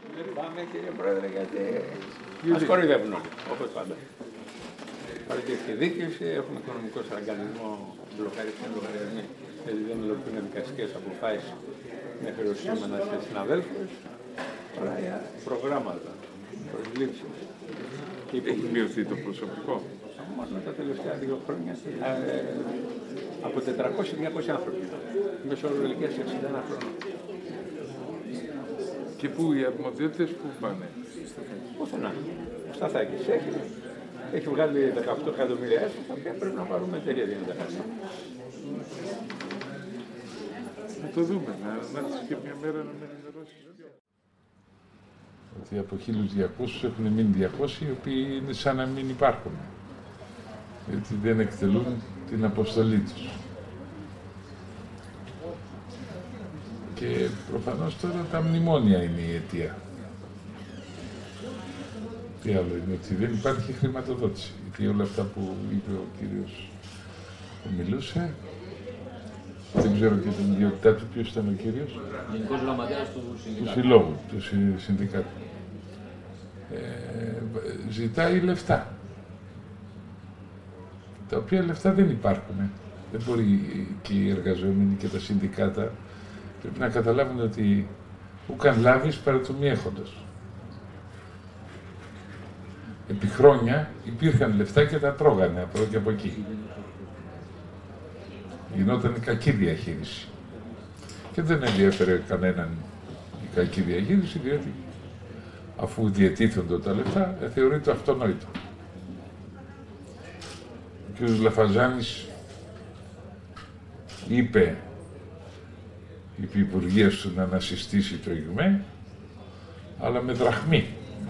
Πάμε, κύριε Πρόεδρε, γιατί μας κοροϊδεύουν όλοι, όπως πάντα. Παραδείγματος δίκηση, έχουμε οικονομικό στραγγαλισμό, λογαριασμοί, δηλαδή δεν υλοποιούν δικαστικές αποφάσεις με χρεωσίμενα σε συναδέλφους, αλλά για προγράμματα, προσλήψεις. Έχει μειωθεί το προσωπικό. Μόνο τα τελευταία 2 χρόνια από 400-200 άνθρωποι. Μεσόωρο ηλικίας 61 χρόνων. Και πού οι αρμοδιότητες πού πάνε? Πουθενά. Ο Σταθάκης έχει βγάλει 18 εκατομμύρια έσοδα, τα οποία πρέπει να πάρουμε εταιρεία για να τα χάσει. Να το δούμε, να έρθεις και μια μέρα να με ενημερώσεις. Ότι από 1.200 έχουν μείνει 200, οι οποίοι είναι σαν να μην υπάρχουν. Γιατί δεν εκτελούν την αποστολή τους. Και προφανώς τώρα τα μνημόνια είναι η αιτία. Τι άλλο είναι, ότι δεν υπάρχει χρηματοδότηση. Γιατί όλα αυτά που είπε ο κύριος που μιλούσε, δεν ξέρω και την ιδιότητά του, ποιος ήταν ο κύριος. Γενικός Γραμματέας του Συνδικάτου. Του Συλλόγου, του Συνδικάτου. Ζητάει λεφτά. Τα οποία λεφτά δεν υπάρχουν. Δεν μπορεί και οι εργαζόμενοι και τα συνδικάτα πρέπει να καταλάβουν ότι ούκαν λάβεις παρά το μη έχοντος. Επί χρόνια υπήρχαν λεφτά και τα τρώγανε από εδώ και από εκεί. Γινόταν κακή διαχείριση. Και δεν ενδιαφέρε κανέναν η κακή διαχείριση, διότι αφού διατίθενται τα λεφτά, θεωρείται αυτονόητο. Ο κ. Λαφαζάνης είπε η Υπουργεία του να ανασυστήσει το ΙΓΜΕ, αλλά με δραχμή.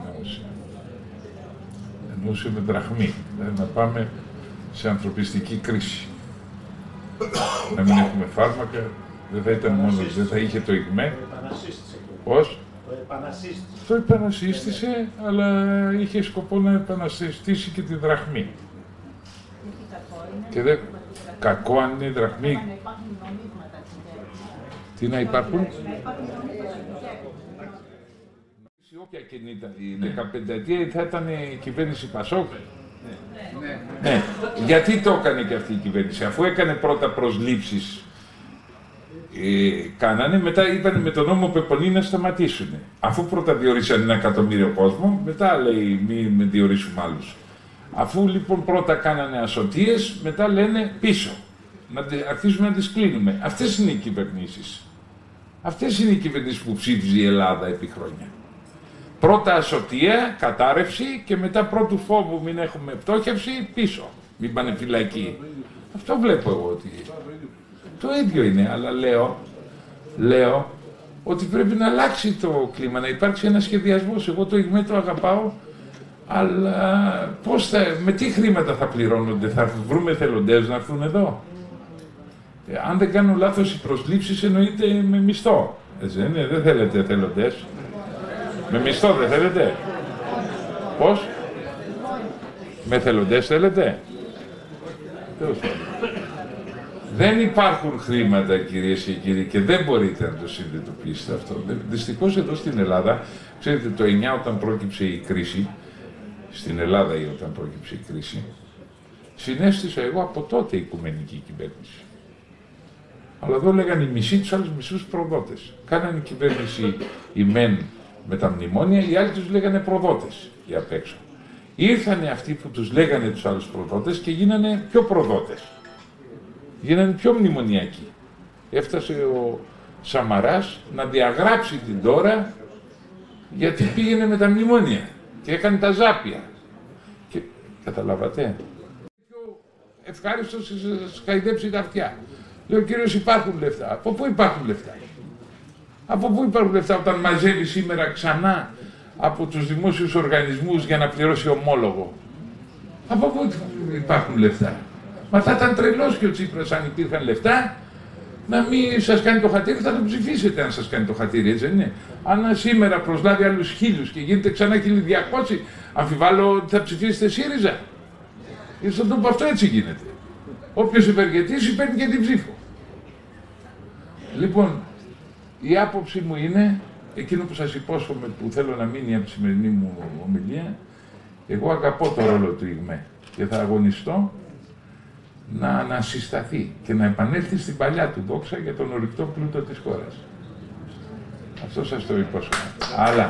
Εννοούσε με δραχμή, δηλαδή να πάμε σε ανθρωπιστική κρίση. Να μην έχουμε φάρμακα, δεν θα ήταν μόνο, δεν θα είχε το ΙΓΜΕ. Πώς? Το επανασύστησε, αλλά είχε σκοπό να επανασυστήσει και τη δραχμή. Και δεν... Κακό αν είναι δραχμή. Τι να υπάρχουν? Όποια και ήταν η 15ετία θα ήταν η κυβέρνηση Πασόκ. Ναι. Γιατί το έκανε και αυτή η κυβέρνηση? Αφού έκανε πρώτα προσλήψεις, κάνανε, μετά είπαν με τον νόμο Πεπονή να σταματήσουν. Αφού πρώτα διορίσαν 1 εκατομμύριο κόσμο, μετά λέει μην διορίσουμε άλλους. Αφού λοιπόν πρώτα κάνανε ασωτείες, μετά λένε πίσω. Να αρχίσουμε να τις κλείνουμε. Αυτές είναι οι κυβερνήσεις. Αυτές είναι οι κυβερνήσεις που ψήφιζε η Ελλάδα επί χρόνια. Πρώτα ασωτεία, κατάρρευση και μετά πρώτου φόβου μην έχουμε πτώχευση, πίσω. Μην πάνε φυλακή. Αυτό βλέπω εγώ ότι... Το ίδιο είναι, αλλά λέω ότι πρέπει να αλλάξει το κλίμα, να υπάρξει ένα σχεδιασμός. Εγώ το ΙΓΜΕ το αγαπάω, αλλά με τι χρήματα θα πληρώνονται, θα βρούμε εθελοντές να έρθουν εδώ? Αν δεν κάνω λάθος, οι προσλήψεις εννοείται με μισθό. Δεν θέλετε εθελοντές. Με μισθό δεν θέλετε? Πώς? Με εθελοντές θέλετε? Δεν υπάρχουν χρήματα, κυρίες και κύριοι, και δεν μπορείτε να το συνειδητοποιήσετε αυτό. Δυστυχώς εδώ στην Ελλάδα, ξέρετε, το 9 όταν πρόκειψε η κρίση, στην Ελλάδα όταν πρόκειψε η κρίση, συνέστησα εγώ από τότε η οικουμενική κυβέρνηση. Αλλά εδώ λέγανε οι μισοί τους άλλους μισούς προδότες. Κάνανε κυβέρνηση οι μεν με τα μνημόνια, οι άλλοι τους λέγανε προδότες για απ' έξω. Ήρθανε αυτοί που τους λέγανε τους άλλους προδότες και γίνανε πιο προδότες. Γίνανε πιο μνημονιακοί. Έφτασε ο Σαμαράς να διαγράψει την τώρα γιατί πήγαινε με τα μνημόνια και έκανε τα ζάπια. Και καταλάβατε. Πιο ευχάριστος σας χαϊδέψει τα αυτιά. Λέω, κύριος, υπάρχουν λεφτά. Από πού υπάρχουν λεφτά? Από πού υπάρχουν λεφτά όταν μαζεύει σήμερα ξανά από τους δημόσιους οργανισμούς για να πληρώσει ομόλογο? Από πού υπάρχουν λεφτά? Μα θα ήταν τρελός και ο Τσίπρας αν υπήρχαν λεφτά να μην σας κάνει το χατήρι, θα το ψηφίσετε αν σας κάνει το χατήρι, έτσι δεν είναι? Αν σήμερα προσλάβει άλλους 1.000 και γίνεται ξανά 1.200, αμφιβάλλω ότι θα ψηφίσετε ΣΥΡΙΖΑ. Γιατί στον τόπο αυτό έτσι γίνεται. Όποιος ευεργετήσει παίρνει και την ψήφο. Λοιπόν, η άποψη μου είναι, εκείνο που σας υπόσχομαι που θέλω να μείνει από τη σημερινή μου ομιλία, εγώ αγαπώ το ρόλο του ΙΓΜΕ και θα αγωνιστώ να ανασυσταθεί και να επανέλθει στην παλιά του δόξα για τον ορυκτό πλούτο της χώρας. Αυτό σας το υπόσχομαι. Αλλά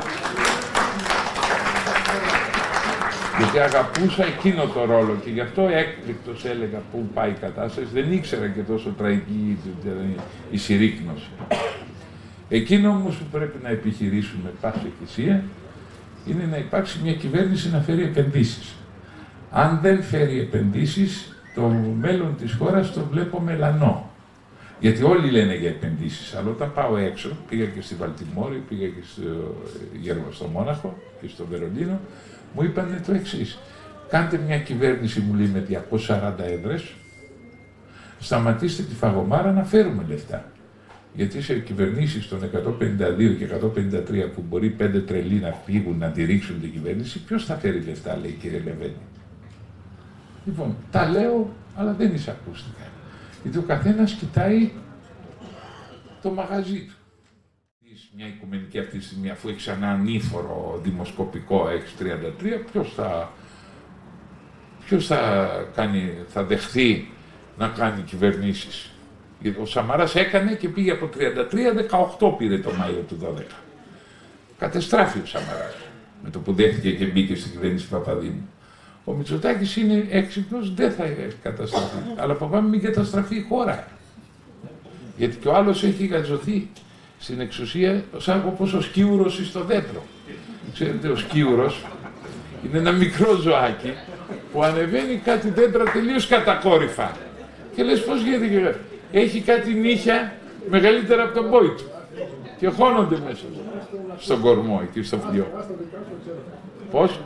γιατί αγαπούσα εκείνο το ρόλο και γι' αυτό έκπληκτος έλεγα πού πάει η κατάσταση, δεν ήξερα και τόσο τραγική η συρρίκνωση. Εκείνο όμως που πρέπει να επιχειρήσουμε πάση θυσία είναι να υπάρξει μια κυβέρνηση να φέρει επενδύσεις. Αν δεν φέρει επενδύσεις, το μέλλον της χώρας το βλέπω μελανό. Γιατί όλοι λένε για επενδύσεις, αλλά όταν πάω έξω, πήγα και στη Βαλτιμόρη, πήγα και στο Μόναχο και στο Βερολίνο, μου είπαν το εξής. Κάντε μια κυβέρνηση, μου λέει, με 240 έδρες, σταματήστε τη φαγωμάρα να φέρουμε λεφτά. Γιατί σε κυβερνήσεις των 152 και 153 που μπορεί 5 τρελοί να φύγουν να τη ρίξουν την κυβέρνηση, ποιος θα φέρει λεφτά, λέει, κύριε Λεβένη. Λοιπόν, τα λέω, αλλά δεν εισακούστηκα. Γιατί ο καθένας κοιτάει το μαγαζί του. Μια οικουμενική αυτή τη στιγμή, αφού έχει ένα ανήφορο δημοσκοπικό 633, ποιος θα δεχθεί να κάνει κυβερνήσεις. Ο Σαμαράς έκανε και πήγε από 33, 18 πήρε το Μάιο του 12. Κατεστράφει ο Σαμαράς με το που δέχτηκε και μπήκε στην κυβέρνηση Παπαδήμου. Ο Μητσοτάκης είναι έξυπνος, δεν θα καταστραφεί, αλλά φοβάμαι μην καταστραφεί η χώρα. Γιατί και ο άλλος έχει γατζωθεί στην εξουσία σαν όπως ο σκίουρος στο δέντρο. Ξέρετε, ο σκίουρος είναι ένα μικρό ζωάκι που ανεβαίνει κάτι δέντρα τελείως κατακόρυφα. Και λες πώς γίνεται, έχει κάτι νύχια μεγαλύτερα από τον πόη του και χώνονται μέσα στον κορμό εκεί στο φλοιό. Πώς?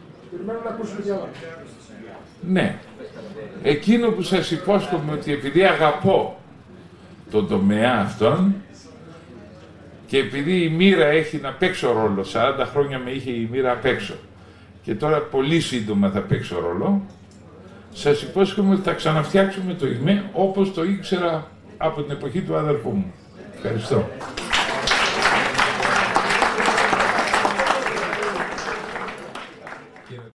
Ναι. Εκείνο που σας υπόσχομαι ότι επειδή αγαπώ τον τομέα αυτόν και επειδή η μοίρα έχει να παίξω ρόλο, 40 χρόνια με είχε η μοίρα απ' έξω και τώρα πολύ σύντομα θα παίξω ρόλο, σας υπόσχομαι ότι θα ξαναφτιάξουμε το ΙΓΜΕ όπως το ήξερα από την εποχή του αδερφού μου. Ευχαριστώ.